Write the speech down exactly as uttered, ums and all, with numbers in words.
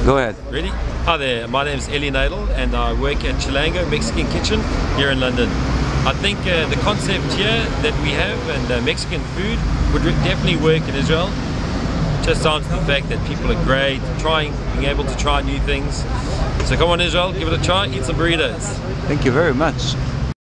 Go ahead. Ready? Hi there, my name is Eli Nadel and I work at Chilango Mexican Kitchen here in London. I think uh, the concept here that we have and uh, Mexican food would definitely work in Israel. Just down to the fact that people are great, trying, being able to try new things. So come on Israel, give it a try, eat some burritos. Thank you very much.